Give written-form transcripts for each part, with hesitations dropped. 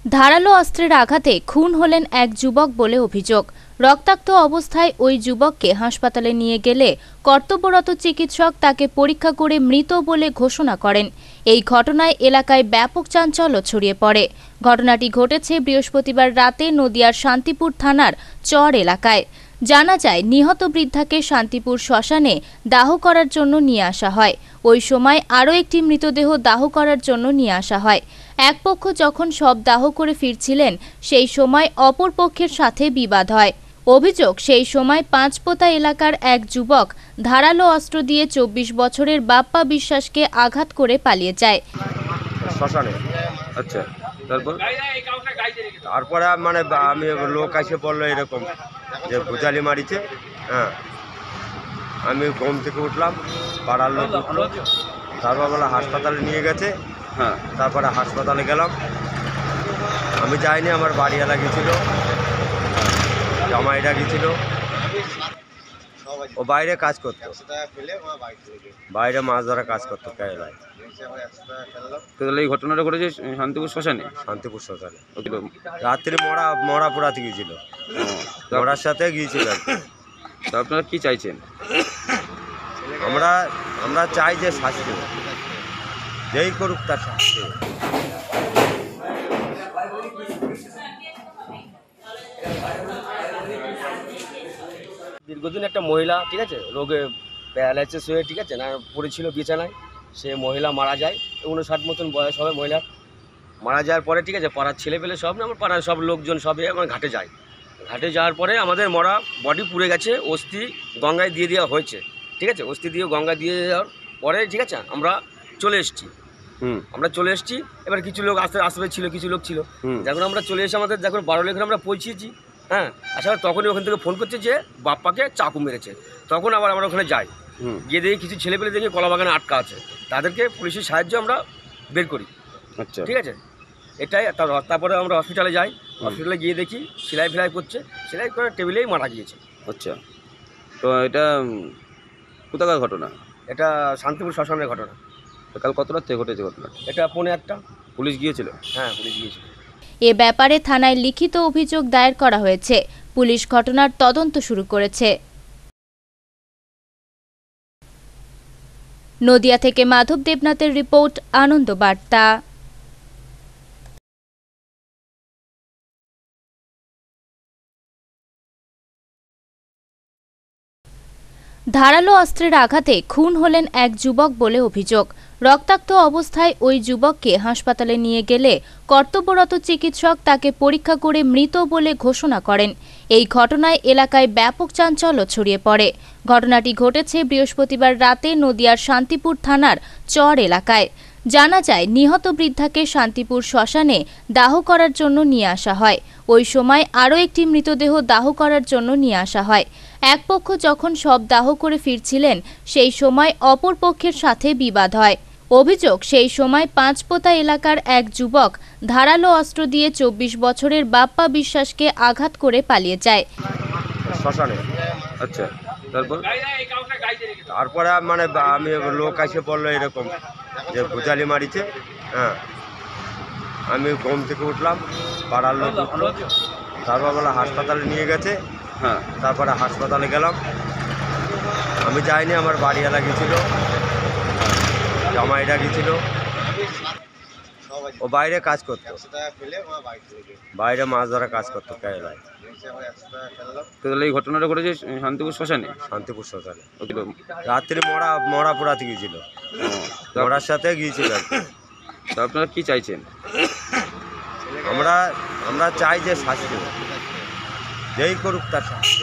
ধারালো অস্ত্রের আঘাতে খুন হলেন এক যুবক বলে অভিযোগ। রক্তাক্ত অবস্থায় ওই যুবককে হাসপাতালে নিয়ে গেলে কর্তব্যরত চিকিৎসক তাকে পরীক্ষা করে মৃত বলে ঘোষণা করেন। এই ঘটনায় এলাকায় ব্যাপক চাঞ্চল্য ছড়িয়ে পড়ে। ঘটনাটি ঘটেছে বৃহস্পতিবার রাতে নদিয়ার শান্তিপুর থানার চর এলাকায়। জানা যায়, নিহত বৃদ্ধাকে শান্তিপুর শ্মশানে দাহ করার জন্য নিয়ে আসা হয়। ওই সময় আরও একটি মৃতদেহ দাহ করার জন্য নিয়ে আসা হয়। এক পক্ষ যখন সব দাহ করে ফিরছিলেন, সেই সময় অপর পক্ষের সাথে বিবাদ হয়। অভিযোগ, সেই সময় পাঁচপোতা এলাকার এক যুবক ধারালো অস্ত্র দিয়ে 24 বছরের বাপ্পা বিশ্বাসকে আঘাত করে পালিয়ে যায়। শ্মশানে। আচ্ছা, তারপরে মানে আমি লোক এসে বললো এরকম যে ভুজালি মারিছে। হ্যাঁ, আমি ঘুম থেকে উঠলাম, পাড়ার লোক উঠলো, তারপর বলে হাসপাতালে নিয়ে গেছে। হ্যাঁ, তারপরে হাসপাতালে গেলাম, আমি যাইনি, আমার বাড়িওয়ালা গেছিলো, জামাইরা গেছিলো। ও বাইরে কাজ করতো, বাইরে মাছ ধরা কাজ করতো কেরালায়। তাহলে এই ঘটনাটা ঘটেছে শান্তিপুর শ্মশানে। শান্তিপুর শ্মশানে রাত্রি মরা পোড়াতে গিয়েছিল, মরার সাথে গিয়েছিল। তো আপনারা কি চাইছেন? আমরা চাই যে শাস্তি, যেই করুক তার শাস্তি। দীর্ঘদিন একটা মহিলা, ঠিক আছে, রোগে প্যারালাইসিস হয়ে, ঠিক আছে, না পড়েছিল বিছানায়। সে মহিলা মারা যায়, 59 মতন বয়স হবে মহিলার। মারা যাওয়ার পরে, ঠিক আছে, পাড়ার ছেলে পেলে সব না, আমার পাড়ার সব লোকজন সবে আমার ঘাটে যায়। ঘাটে যাওয়ার পরে আমাদের মরা বডি পুড়ে গেছে, অস্থি গঙ্গায় দিয়ে দেওয়া হয়েছে। ঠিক আছে, অস্থি দিয়ে গঙ্গায় দিয়ে দেওয়ার পরে, ঠিক আছে, আমরা চলে এসেছি। এবার কিছু লোক আসবে ছিল, কিছু লোক ছিল। যখন আমরা চলে এসে আমাদের যখন 12 লেখানে আমরা পৌঁছিয়েছি, হ্যাঁ, আসলে তখনই ওখান থেকে ফোন করছে যে বাপ্পাকে চাকু মেরেছে। তখন আবার আমরা ওখানে যাই, গিয়ে দেখি কিছু ছেলেপেলে দেখি কলা বাগানে আটকা আছে, তাদেরকে পুলিশের সাহায্যে আমরা বের করি। আচ্ছা, ঠিক আছে, এটাই। তারপরে আমরা হসপিটালে যাই, হসপিটালে গিয়ে দেখি সেলাই ফেলাই করছে, সেলাই করে টেবিলেই মারা গিয়েছে। আচ্ছা, তো এটা কোথাকার ঘটনা? এটা শান্তিপুর শ্মশানের ঘটনা। কাল কত রাত থেকে ঘটেছে ঘটনা? এটা 1:45। পুলিশ গিয়েছিল? হ্যাঁ, পুলিশ গিয়েছিল। এ ব্যাপারে থানায় লিখিত অভিযোগ দায়ের করা হয়েছে। পুলিশ ঘটনার তদন্ত শুরু করেছে। নদিয়া থেকে মাধব দেবনাথের রিপোর্ট, আনন্দ বার্তা। ধারালো অস্ত্রের আঘাতে খুন হলেন এক যুবক বলে অভিযোগ। রক্তাক্ত অবস্থায় ওই যুবককে হাসপাতালে নিয়ে গেলে কর্তব্যরত চিকিৎসক তাকে পরীক্ষা করে মৃত বলে ঘোষণা করেন। এই ঘটনায় এলাকায় ব্যাপক চাঞ্চল্য ছড়িয়ে পড়ে। ঘটনাটি ঘটেছে বৃহস্পতিবার রাতে নদিয়ার শান্তিপুর থানার চর এলাকায়। জানা যায়, নিহত বৃদ্ধাকে শান্তিপুর শ্মশানে দাহ করার জন্য নিয়ে আসা হয়। ওই সময় আরও একটি মৃতদেহ দাহ করার জন্য নিয়ে আসা হয়। এক পক্ষ যখন সব দাহ করে ফিরছিলেন, সেই সময় অপর পক্ষের সাথে বিবাদ হয়। অভিযোগ, সেই সময় পাঁচপোতা এলাকার এক যুবক ধারালো অস্ত্র দিয়ে 24 বছরের বাপ্পা বিশ্বাসকে আঘাত করে পালিয়ে যায়। শ্মশানে। আচ্ছা, তারপরে মানে আমি লোক এসে বললো এরকম যে ভুজালি মারিছে। হ্যাঁ, আমি ঘুম থেকে উঠলাম, পাড়ার লোক উঠলো, তারপর বলে হাসপাতালে নিয়ে গেছে। হ্যাঁ, তারপরে হাসপাতালে গেলাম, আমি যাইনি, আমার বাড়িওয়ালা গেছিলো, জামাইরা গেছিলো। ও বাইরে কাজ করতো, বাইরে মাছ ধরা কাজ করতো কেরালায়। তাহলে এই ঘটনাটা ঘটেছে শান্তিপুর শ্মশানে। শান্তিপুর শ্মশানে রাত্রি মরা পোড়াতে গিয়েছিল, মরার সাথে গিয়েছিল। তো আপনারা কি চাইছেন? আমরা চাই যে শাস্তি, যেই করুক তার শাস্তি।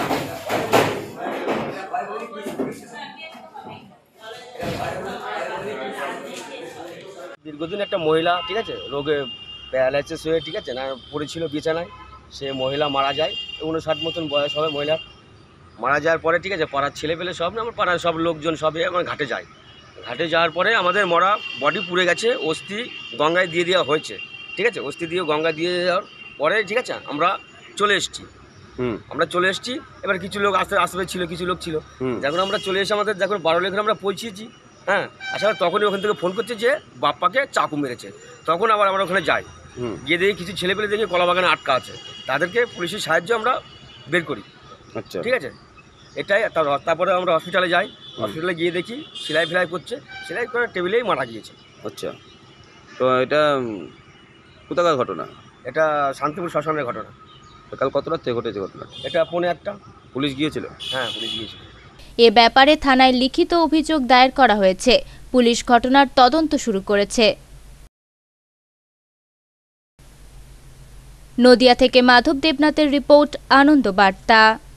দীর্ঘদিন একটা মহিলা, ঠিক আছে, রোগে প্যারালাইসিস হয়ে, ঠিক আছে, না পড়েছিল বিছানায়। সে মহিলা মারা যায়, 59 মতন বয়স হবে মহিলার। মারা যাওয়ার পরে, ঠিক আছে, পাড়ার ছেলে পেলে সব না, আমার পাড়ার সব লোকজন সবে আমার ঘাটে যায়। ঘাটে যাওয়ার পরে আমাদের মরা বডি পুড়ে গেছে, অস্থি গঙ্গায় দিয়ে দেওয়া হয়েছে। ঠিক আছে, অস্থি দিয়ে গঙ্গায় দিয়ে দেওয়ার পরে, ঠিক আছে, আমরা চলে এসেছি। এবার কিছু লোক আসবে ছিল, কিছু লোক ছিল। যখন আমরা চলে এসে আমাদের যখন 12 লেখানে আমরা পৌঁছিয়েছি, হ্যাঁ, আসলে তখনই ওখান থেকে ফোন করছে যে বাপ্পাকে চাকু মেরেছে। তখন আবার আমরা ওখানে যাই, হুম। গিয়ে দেখি কিছু ছেলেপেলে দেখে কলা বাগানে আটকা আছে, তাদেরকে পুলিশের সাহায্যে আমরা বের করি, আচ্ছা। ঠিক আছে। এটাই তারপরে আমরা হসপিটালে যাই, হসপিটালে গিয়ে দেখি সেলাই ফেলাই করছে, সেলাই করে টেবিলেই মারা গিয়েছে। আচ্ছা, তো এটা কোথাকার ঘটনা? এটা শান্তিপুর শ্মশানের ঘটনা। তো কাল কত রাত থেকে ঘটেছে ঘটনা? এটা 1:45। পুলিশ গিয়েছিল? হ্যাঁ, পুলিশ গিয়েছিল। এ ব্যাপারে থানায় লিখিত অভিযোগ দায়ের করা হয়েছে। পুলিশ ঘটনার তদন্ত শুরু করেছে। নদিয়া থেকে মাধব দেবনাথের রিপোর্ট, আনন্দ বার্তা।